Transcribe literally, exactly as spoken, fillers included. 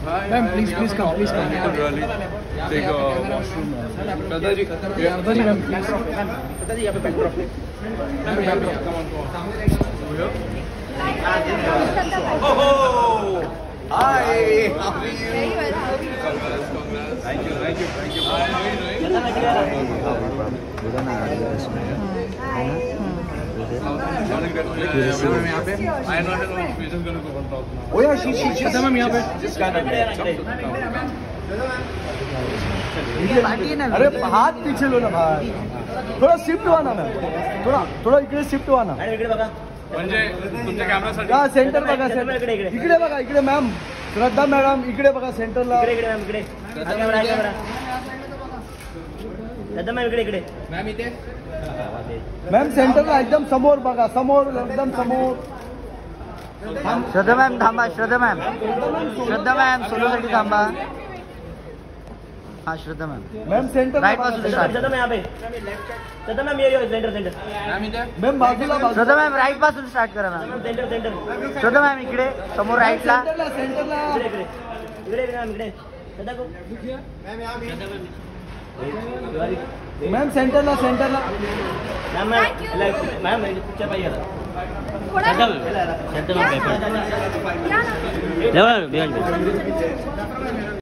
Ma'am please please come please come take a washroom दादाजी दादाजी ma'am please दादाजी यहाँ पे बैक ड्रॉप मैम यहाँ पे ओहो hi how are you thank you thank you thank you अरे हाथ पीछे लो ना भाई, थोड़ा शिफ्ट हुआ ना मैम, थोड़ा थोड़ा इकडे शिफ्ट हुआ ना. म्हणजे तुमच्या कॅमेरासाठी हा सेंटर बघा, सेंटर इकडे बघा, इकडे मॅम श्रद्धा मॅडम इकडे बघा सेंटरला. इकडे मॅम इकडे श्रद्धा मॅम इकडे इकडे मॅम इथे मॅम सेंटरला एकदम समोर बघा, समोर एकदम समोर. श्रद्धा मॅम थांबा, श्रद्धा मॅम श्रद्धा मॅम सोलोसाठी थांबा. हाँ Shraddha ma'am ma'am centre right पास श्रद्धा मैम यहाँ पे श्रद्धा मैम ये सेंटर सेंटर मॅम इथे मैम बाजूला श्रद्धा मैम राइट पासून स्टार्ट करा ना. सेंटर सेंटर श्रद्धा मैम इकडे समोर राईटला. सेंटरला इकडे इकडे इकडे मॅम इकडे श्रद्धा को मैम यहाँ मैम सेंटरला सेंटरला मैम मैम मैम पिक्चर पाहिजे श्रद्धा मैम